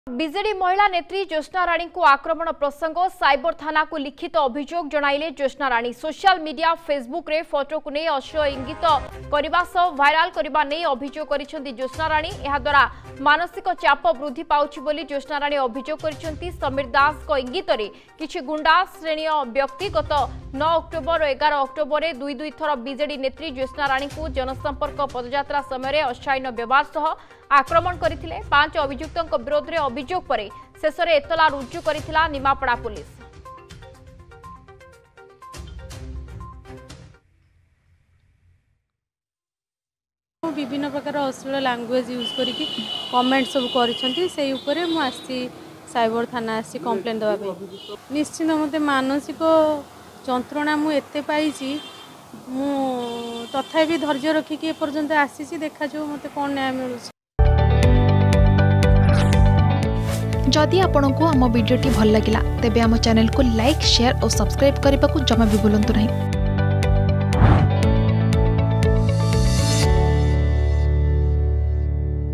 BJD महिला नेत्री ज्योत्स्ना राणी को आक्रमण प्रसंग साइबर थाना को लिखित अभियोग जणाइले Jyotsna Rani. Social media Facebook रे फोटो को नहीं अश्लील इंगित करने सह भाइराल करने नहीं अभियोग करिसेंती ज्योत्स्ना राणी। यह द्वारा मानसिक चाप वृद्धि पाउछि बोली ज्योत्स्ना राणी अभियोग करिसेंती। समीर दास को इंगित रे किछि गुंडा श्रेणी व्यक्ति गत 9 अक्टोबर और 11 अक्टोबर दुई थर बीजेडी नेत्री ज्योत्स्ना राणी को जनसंपर्क पदयात्रा समय अशालीन व्यवहार सह आक्रमण करथिले। 5 अभियुक्तों विरोध में अभियोग पर शेष में एतला रुजु करथिला निमापड़ा पुलिस। विभिन्न प्रकार अश्लील लैंग्वेज यूज करके कमेंट सब कर मुझे साइबर थाना आसी कंप्लेन देवा। निश्चित मत मानसिक जंत्रणा मुझे पाई तथापि धैर्य रखिकी एपर्यंत आसी देखा मत कौन न्याय मिलूँ। जदि आपंक आम भिडी भल लगा तेब आम चैनल को लाइक शेयर और सब्सक्राइब करने को जमा भी भूलु नहीं।